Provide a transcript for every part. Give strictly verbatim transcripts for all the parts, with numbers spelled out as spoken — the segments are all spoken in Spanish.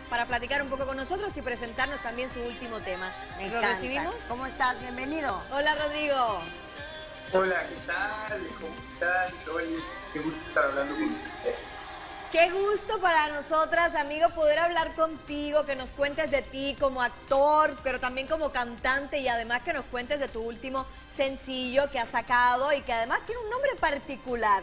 para platicar un poco con nosotros y presentarnos también su último tema. Me ¿Lo encanta. recibimos? ¿Cómo estás? Bienvenido. Hola, Rodrigo. Hola, ¿qué tal? ¿Cómo están? Soy... Qué gusto estar hablando con ustedes. Qué gusto para nosotras, amigo, poder hablar contigo, que nos cuentes de ti como actor, pero también como cantante y además que nos cuentes de tu último sencillo que has sacado y que además tiene un nombre particular.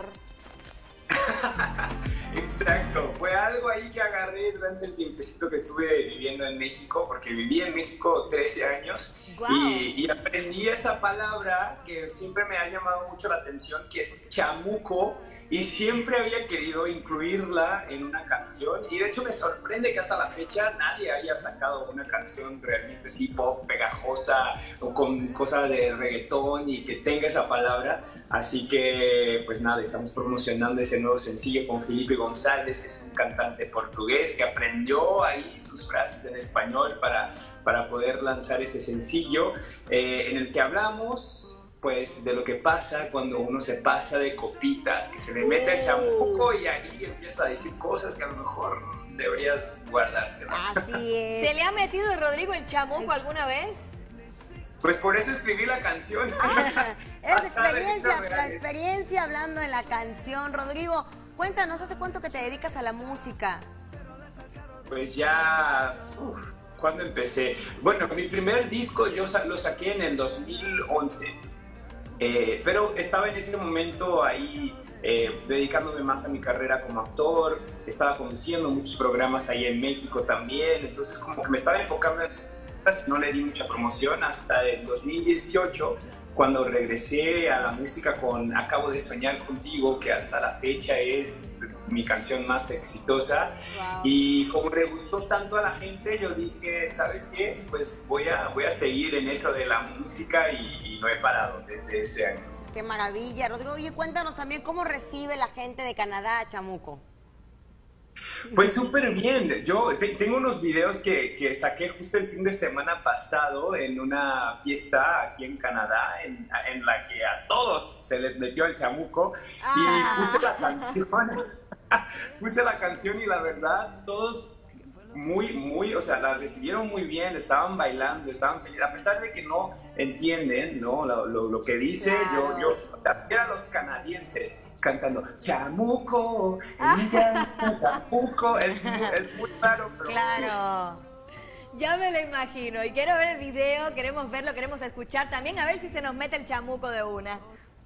Exacto, fue algo ahí que agarré durante el tiempecito que estuve viviendo en México, porque viví en México trece años. Wow. y, y aprendí esa palabra que siempre me ha llamado mucho la atención, que es chamuco, y siempre había querido incluirla en una canción, y de hecho me sorprende que hasta la fecha nadie haya sacado una canción realmente así pop, pegajosa, o con cosas de reggaetón y que tenga esa palabra. Así que pues nada, estamos promocionando ese nuevo sencillo con Felipe González, que es un cantante portugués que aprendió ahí sus frases en español para, para poder lanzar ese sencillo, eh, en el que hablamos pues de lo que pasa cuando uno se pasa de copitas, que se le mete el chamuco y ahí empieza a decir cosas que a lo mejor deberías guardar. Así es. ¿Se le ha metido a Rodrigo el chamuco alguna vez? Pues por eso escribí la canción. Es experiencia, la experiencia hablando en la canción. Rodrigo, cuéntanos, ¿hace cuánto que te dedicas a la música? Pues ya... Uf, ¿cuándo empecé? Bueno, mi primer disco yo lo saqué en el dos mil once. Eh, pero estaba en ese momento ahí eh, dedicándome más a mi carrera como actor, estaba conduciendo muchos programas ahí en México también, entonces como que me estaba enfocando en cosas, no le di mucha promoción hasta el dos mil dieciocho, cuando regresé a la música con Acabo de Soñar Contigo, que hasta la fecha es mi canción más exitosa. Wow. Y como le gustó tanto a la gente, yo dije, ¿sabes qué? Pues voy a, voy a seguir en eso de la música y, y no he parado desde ese año. ¡Qué maravilla! Rodrigo, oye, cuéntanos también cómo recibe la gente de Canadá a Chamuco. Pues súper bien. Yo te, tengo unos videos que, que saqué justo el fin de semana pasado en una fiesta aquí en Canadá, en, en la que a todos se les metió el chamuco. Ah. Y puse la canción, puse la canción y la verdad, todos muy, muy, o sea, la recibieron muy bien, estaban bailando, estaban felices, a pesar de que no entienden, ¿no? Lo, lo, lo que dice, claro. yo, yo también a los canadienses cantando chamuco, chamuco, es, es muy raro, pero... Claro. Ya me lo imagino y quiero ver el video, queremos verlo, queremos escuchar también, a ver si se nos mete el chamuco de una.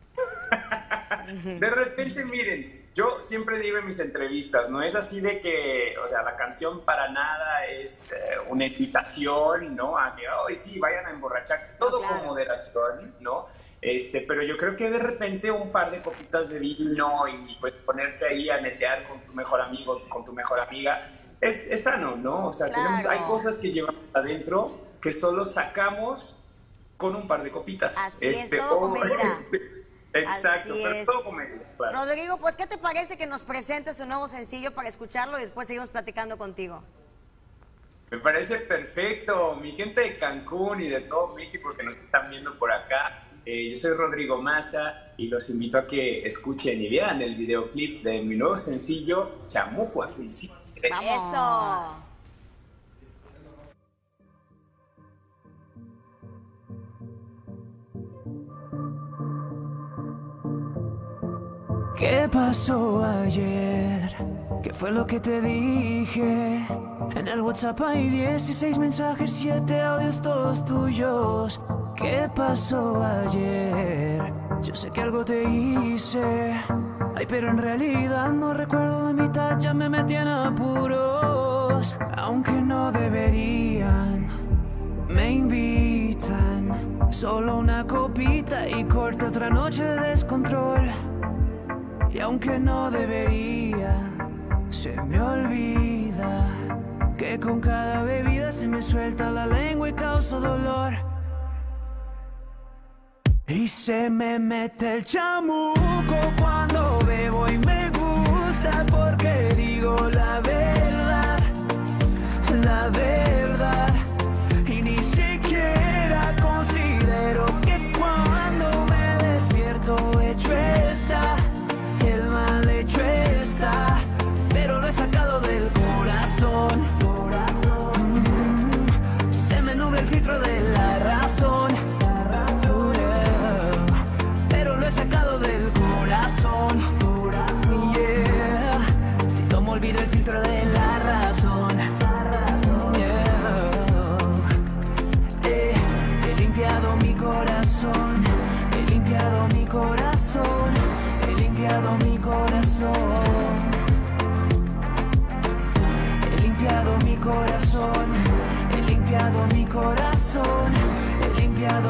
De repente, miren, yo siempre digo en mis entrevistas, no es así de que, o sea, la canción para nada es eh, una invitación, ¿no? A que, hoy sí, vayan a emborracharse, todo claro. Con moderación, ¿no? Este, pero yo creo que de repente un par de copitas de vino y pues ponerte ahí a netear con tu mejor amigo, con tu mejor amiga, es, es sano, ¿no? O sea, claro. tenemos, hay cosas que llevamos adentro que solo sacamos con un par de copitas. Así este, es, todo o, con medida. Este, Exacto, Así pero es. todo comedia, claro. Rodrigo, pues ¿qué te parece que nos presentes tu nuevo sencillo para escucharlo y después seguimos platicando contigo? Me parece perfecto. Mi gente de Cancún y de todo México que nos están viendo por acá, eh, yo soy Rodrigo Massa y los invito a que escuchen y vean el videoclip de mi nuevo sencillo Chamuco. Aquí sí. ¡Vamos! Eso. ¿Qué pasó ayer? ¿Qué fue lo que te dije? En el WhatsApp hay dieciséis mensajes, siete audios todos tuyos. ¿Qué pasó ayer? Yo sé que algo te hice, ay, pero en realidad no recuerdo la mitad, ya me metí en apuros. Aunque no deberían, me invitan. Solo una copita y corta otra noche de descontrol. Y aunque no debería, se me olvida que con cada bebida se me suelta la lengua y causa dolor. Y se me mete el chamuco cuando bebo y me gusta porque digo la verdad, la verdad. Y ni siquiera considero que cuando me despierto hecho está. El mal hecho está, pero lo he sacado del corazón.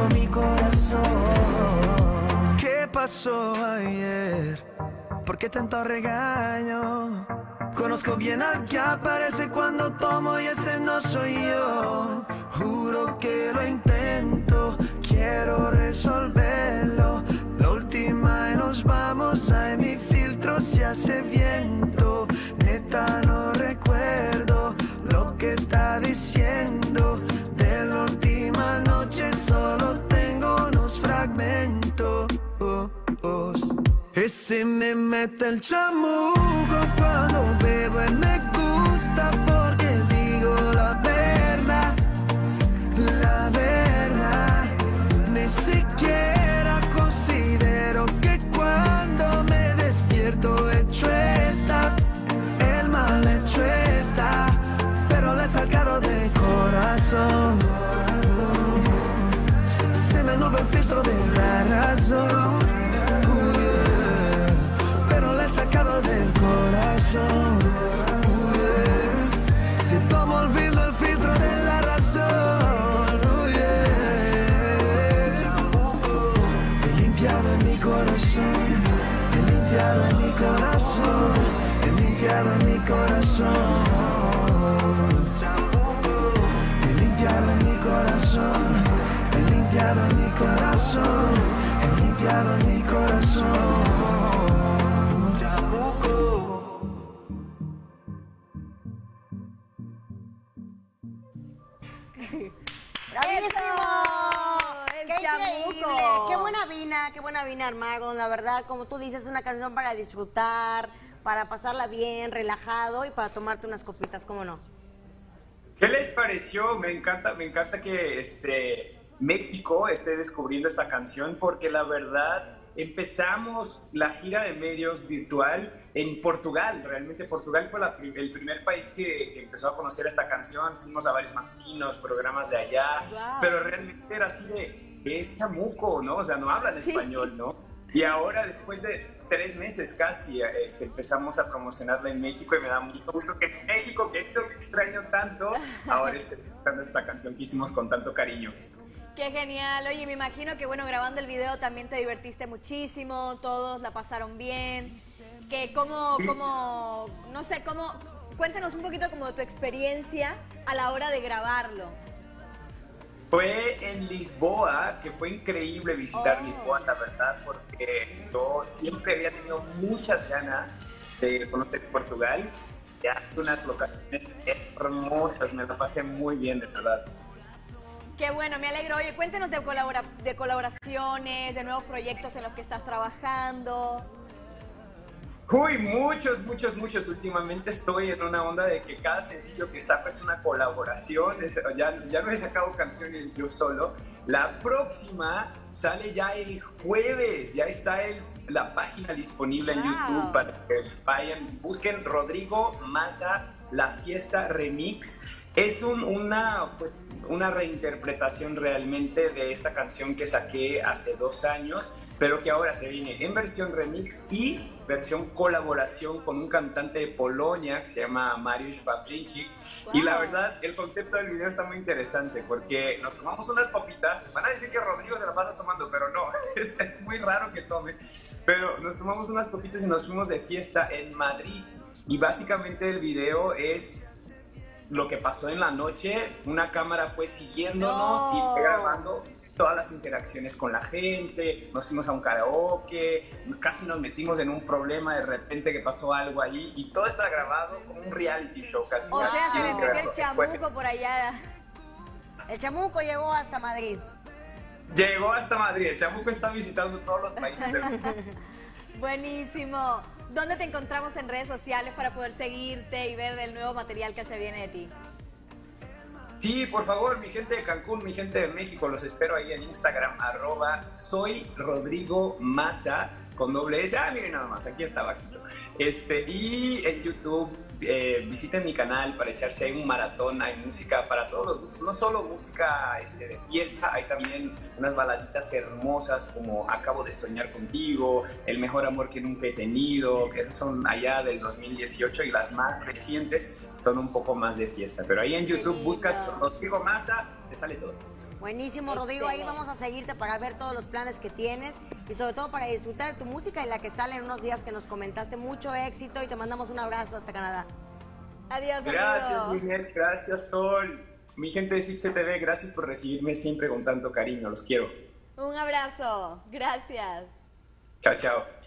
mi corazón. ¿Qué pasó ayer? ¿Por qué tanto regaño? Conozco bien al que aparece cuando tomo y ese no soy yo. Juro que lo intento, quiero resolverlo. La última y nos vamos, ay, mi filtro se hace viento. Neta no recuerdo lo que está diciendo. De la última noche solo tengo unos fragmentos. Ese me mete el chamuco cuando bebo y me gusta porque digo la verdad, la verdad. Ni siquiera considero que cuando me despierto hecho está, el mal hecho está, pero le he sacado de corazón. Se me nubla el filtro de la razón. Sacado del corazón, uh, yeah. Si tomo olvido el filtro de la razón, uh, yeah. He limpiado en mi corazón, he limpiado en mi corazón, he limpiado en mi corazón, he limpiado en mi corazón, he limpiado en mi corazón, he limpiado en mi corazón. Qué buena vina, qué buena vina, Armagón. La verdad, como tú dices, una canción para disfrutar, para pasarla bien, relajado y para tomarte unas copitas, ¿cómo no? ¿Qué les pareció? Me encanta, me encanta que este, México esté descubriendo esta canción porque la verdad empezamos la gira de medios virtual en Portugal. Realmente Portugal fue la, el primer país que, que empezó a conocer esta canción. Fuimos a varios matutinos, programas de allá, wow. Pero realmente era así de... es chamuco, ¿no? O sea, no hablan sí. español, ¿no? Y ahora, después de tres meses casi, este, empezamos a promocionarla en México y me da mucho gusto que en México, que esto me extraño tanto, ahora esté escuchando esta canción que hicimos con tanto cariño. Qué genial. Oye, me imagino que, bueno, grabando el video también te divertiste muchísimo, todos la pasaron bien. Que cómo, sí. cómo, no sé, cómo, cuéntanos un poquito como de tu experiencia a la hora de grabarlo. Fue en Lisboa, que fue increíble visitar oh. Lisboa, la verdad, porque yo siempre había tenido muchas ganas de conocer Portugal. Ya unas locaciones hermosas, me la pasé muy bien, de verdad. Qué bueno, me alegro. Oye, cuéntanos de, colabora de colaboraciones, de nuevos proyectos en los que estás trabajando. Uy, muchos, muchos, muchos. Últimamente estoy en una onda de que cada sencillo que saco es una colaboración. Es, ya, ya no he sacado canciones yo solo. La próxima sale ya el jueves. Ya está el, la página disponible en wow. YouTube para que vayan, busquen Rodrigo Massa, La Fiesta Remix. Es un, una, pues, una reinterpretación realmente de esta canción que saqué hace dos años, pero que ahora se viene en versión remix y versión colaboración con un cantante de Polonia que se llama Mariusz Pawlińczyk. Wow. Y la verdad, el concepto del video está muy interesante porque nos tomamos unas copitas. Van a decir que Rodrigo se la pasa tomando, pero no, es, es muy raro que tome. Pero nos tomamos unas copitas y nos fuimos de fiesta en Madrid. Y básicamente el video es lo que pasó en la noche. Una cámara fue siguiéndonos no. y fue grabando todas las interacciones con la gente. Nos fuimos a un karaoke, casi nos metimos en un problema de repente que pasó algo allí y todo está grabado como un reality show casi. O sea, se le metió el chamuco por allá. El chamuco llegó hasta Madrid. Llegó hasta Madrid. El chamuco está visitando todos los países del mundo. Buenísimo. ¿Dónde te encontramos en redes sociales para poder seguirte y ver el nuevo material que se viene de ti? Sí, por favor, mi gente de Cancún, mi gente de México, los espero ahí en Instagram, arroba soy Rodrigo Massa, con doble S. Ah, miren nada más, aquí está abajito. Este, y en YouTube, eh, visiten mi canal para echarse ahí un maratón. Hay música para todos los gustos, no solo música este, de fiesta, hay también unas baladitas hermosas como Acabo de soñar contigo, El mejor amor que nunca he tenido, que esas son allá del dos mil dieciocho, y las más recientes son un poco más de fiesta. Pero ahí en YouTube buscas Rodrigo Massa, te sale todo. Buenísimo, Rodrigo. Ahí vamos a seguirte para ver todos los planes que tienes y sobre todo para disfrutar de tu música y la que sale en unos días que nos comentaste. Mucho éxito y te mandamos un abrazo hasta Canadá. Adiós, Gracias, amigo. Miguel. Gracias, Sol. Mi gente de Zipse T V, gracias por recibirme siempre con tanto cariño. Los quiero. Un abrazo. Gracias. Chao, chao.